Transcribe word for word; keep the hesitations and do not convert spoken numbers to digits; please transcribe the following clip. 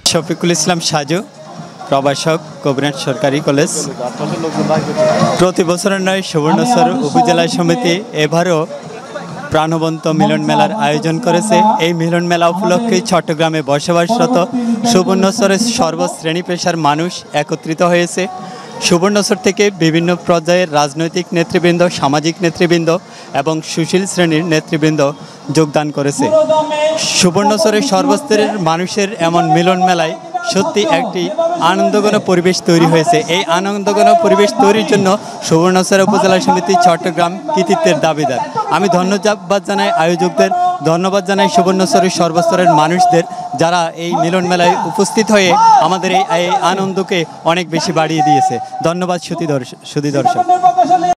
শফিকুল ইসলাম সাজু, প্রভাষক, কবিরহাট সরকারি কলেজ। প্রতি বছরের নয় সুবর্ণচর উপজেলা সমিতি এবারও প্রাণবন্ত মিলন মেলার আয়োজন করেছে। এই মিলন মেলা উপলক্ষে চট্টগ্রামে বসবাসরত সুবর্ণচরের সর্বশ্রেণী পেশার মানুষ একত্রিত হয়েছে। সুবর্ণচর থেকে বিভিন্ন পর্যায়ের রাজনৈতিক নেতৃবৃন্দ, সামাজিক নেতৃবৃন্দ এবং সুশীল শ্রেণীর নেতৃবৃন্দ যোগদান করেছে। সুবর্ণচরের সর্বস্তরের মানুষের এমন মিলন মেলায় সত্যি একটি আনন্দঘন পরিবেশ তৈরি হয়েছে। এই আনন্দঘন পরিবেশ তৈরির জন্য সুবর্ণচর উপজেলা সমিতি চট্টগ্রাম কৃতিত্বের দাবিদার। আমি ধন্যবাদ জানাই আয়োজকদের, ধন্যবাদ জানাই সুবর্ণচরের সর্বস্তরের মানুষদের, যারা এই মিলন মেলায় উপস্থিত হয়ে আমাদের এই আনন্দকে অনেক বেশি বাড়িয়ে দিয়েছে। ধন্যবাদ সুধী দর্শক।